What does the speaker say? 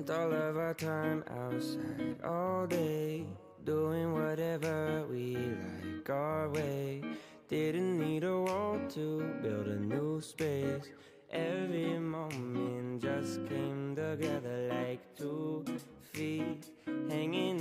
all of our time outside all day, doing whatever we like our way. Didn't need a wall to build a new space. Every moment just came together like 2 feet hanging